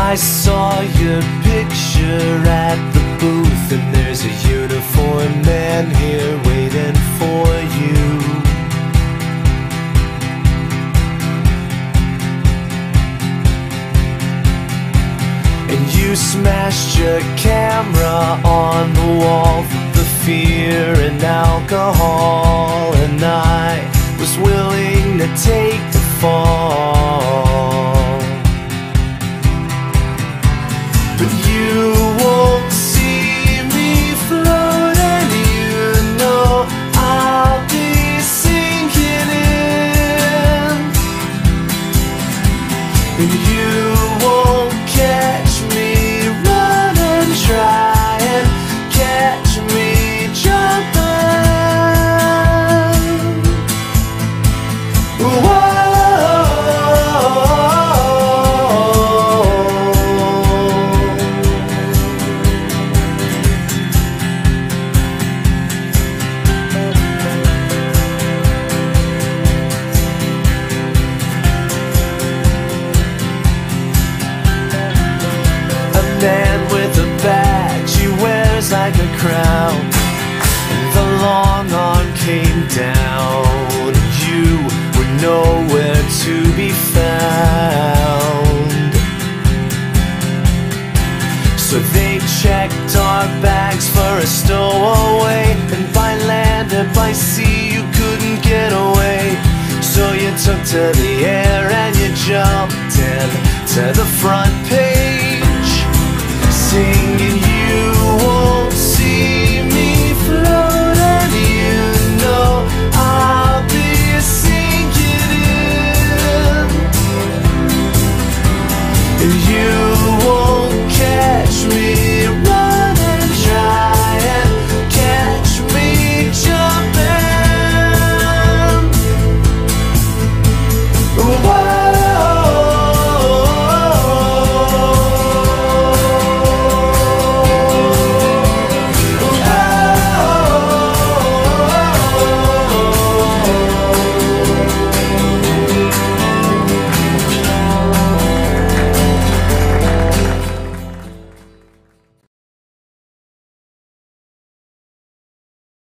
I saw your picture at the booth, and there's a uniformed man here waiting for you. And you smashed your camera on the wall with the fear and alcohol, and I was willing to take the fall. But you won't see me float, and you know I'll be sinking in. And you won't catch me running, try and catch me jumping. Whoa. Man with a badge he wears like a crown, the long arm came down, you were nowhere to be found. So they checked our bags for a stowaway, and by land and by sea you couldn't get away. So you took to the air and you jumped in to the front